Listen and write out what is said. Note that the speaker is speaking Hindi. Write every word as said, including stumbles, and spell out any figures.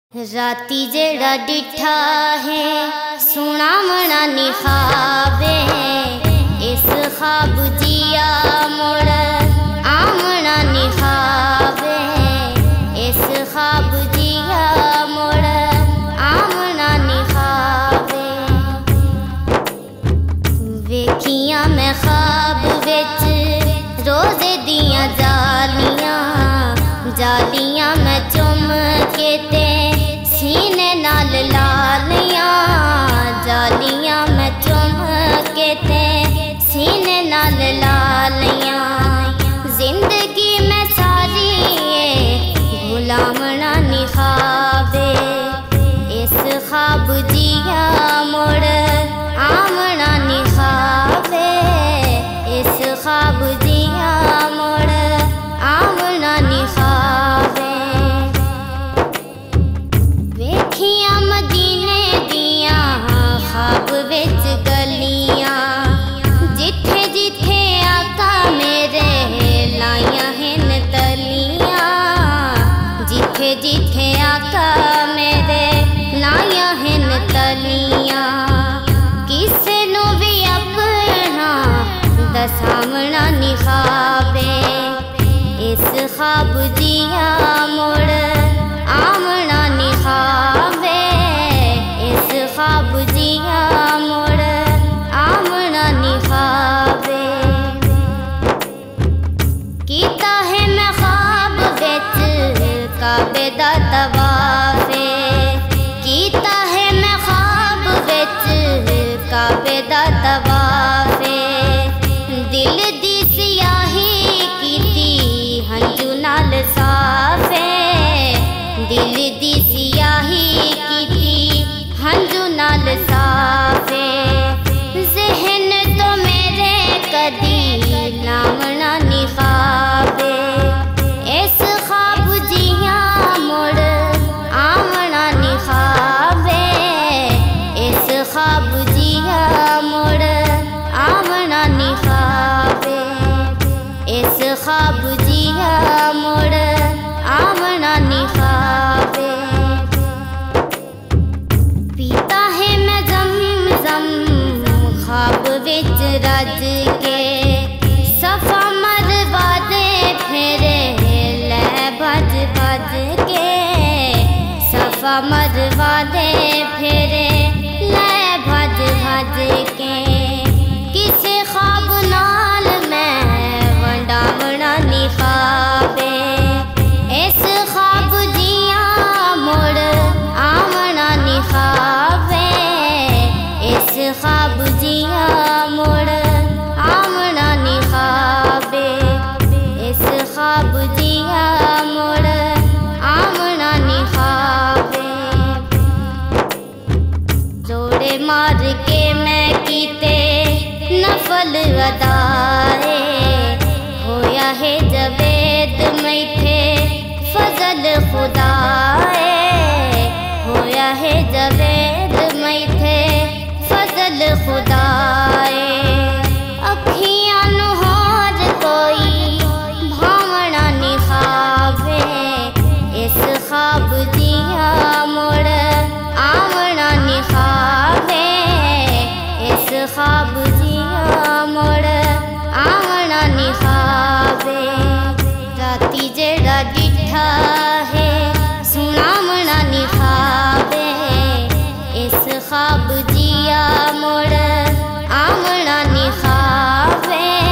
राती जेड़ा डिठा है सुना मना निखाबे इस ख्वाब जिया मोड़ आमना निखाबे इस ख्वाब जिया मोड़ आमना निखाबे वेखिया मैं ख्वाब विच रोजे दिया जालियां जालियां मैं चुम के ते सीने नाल लालियां जालियां मैं चुम के ते सीने नाल लालियां जिंदगी में सारी गुलामना निखाबे इस ख्वाब जिया मोड़ आमना निखाबे इस ख्वाब जिया मोड़ आमना निखाबे वेखिया मदीने दिया ख्वाब विच गलियां जिथे जिथे आका मेरे लाइयां हिन तलियां जिथे जिथे आका मेरे लाइयां हिन तलियां किसे नू भी अपना दसामना निखाबे इस ख्वाब जिया मोड़ आमना निखाबे इस ख्वाब जिया मोड़ आमना निखाबे कीता है मैं ख्वाब विच काबे दा तवाफे कीता है मैं ख्वाब विच काबे दा तवाफे दिल दी सियाही कीती हंजू नाल साफे दिल दी सियाही कीती हंजू नाल साफे ज़हन तो मेरे कदी नामना निखाबे इस ख्वाब जिया मोड़ आमना निखाबे इस ख्वाब जिया मोड़ आमना निखाबे इस ख्वाब जिया मोड़ आमना निखाबे पीता है मैं ज़म-ज़म ख्वाब विच रज के सफा मरवा दे फेरे लै भज भज के सफा मरवा दे फेरे लै भज भज के किसे ख्वाब नाल मैं वंडावना निखाबे इस ख्वाब जिया मोड़ आमना निखाबे इस ख्वाब जिया मोड़ आमना निखाबे इस ख्वाब जिया मोड़ आमना निखाबे जोड़े मार के मैं कीते नफल अदाए होया है जवेद मैथे फजल खुदाए होया है जवेद मैथे फजल खुदाए अखियां नू होर कोई भावना निखाबे इस ख्वाब जिया मोड़ आमना निखाबे इस ख्वाब जिया मोड़ आमना निखाबे राती जेड़ा डिठा है सुना मना निखाबे इस ख्वाब जिया मोड़ आमना निखाबे।